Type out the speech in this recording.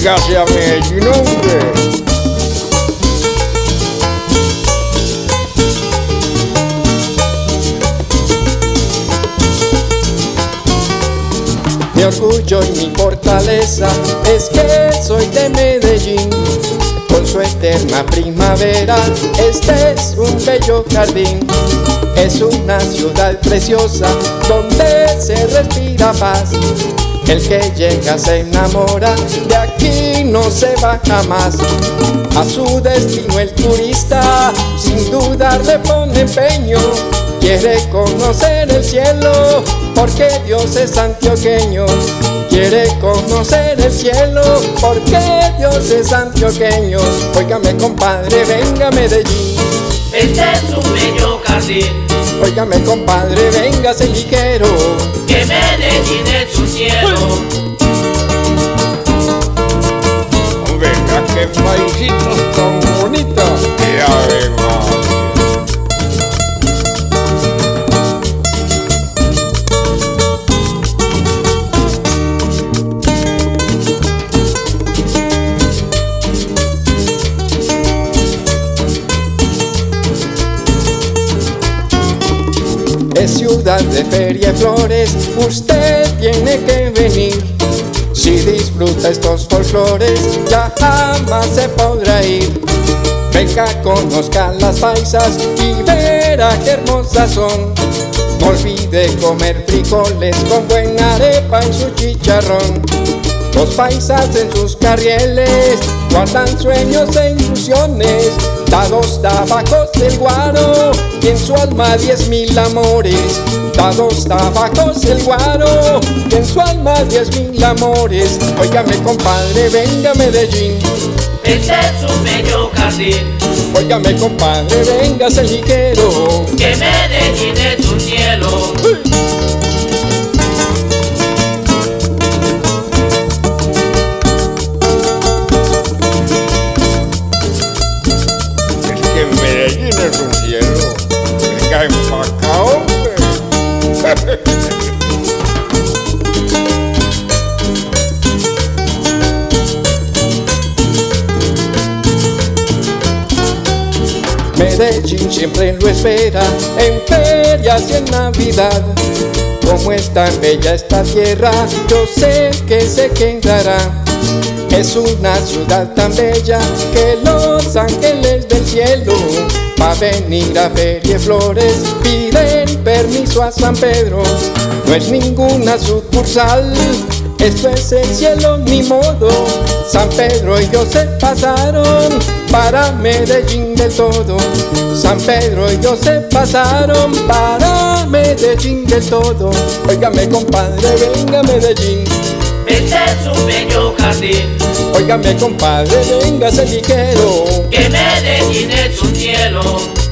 Véngase a Medellín, hombre. Mi orgullo y mi fortaleza es que soy de Medellín. Con su eterna primavera, este es un bello jardín. Es una ciudad preciosa donde se respira paz. El que llega se enamora, de aquí no se va jamás. A su destino el turista sin dudar le pone empeño. Quiere conocer el cielo porque Dios es antioqueño. Quiere conocer el cielo porque Dios es antioqueño. Óigame compadre, venga a Medellín. Este es un bello jardín. Óigame compadre, venga cejiquero, que Medellín es un cielo. Venga, qué paisitos tan bonitos. Ya venga. Es ciudad de feria y flores, usted tiene que venir. Si disfruta estos folclores, ya jamás se podrá ir. Venga, conozca las paisas y verá qué hermosas son. No olvide comer frijoles con buena arepa en su chicharrón. Los paisas en sus carrieles guardan sueños e ilusiones. Da 2 tabacos del guaro y en su alma 10.000 amores. Da 2 tabacos el guaro y en su alma 10.000 amores. Óigame compadre, venga a Medellín. Este es un bello jardín. Óigame compadre, venga cejiquero, que Medellín es un cielo. Medellín es un cielo. Venga pa' acá, hombre. Medellín siempre lo espera en ferias y en Navidad. Como es tan bella esta tierra, yo sé que se quedará. Es una ciudad tan bella que los ángeles del cielo pa' venir a Feria y Flores piden permiso a San Pedro. No es ninguna sucursal, esto es el cielo, ni modo. San Pedro y José pasaron para Medellín del todo. San Pedro y José pasaron para Medellín del todo. Óigame compadre, venga a Medellín. Este es un bello jardín. Óigame compadre, venga cejiquero, que Medellín es un cielo.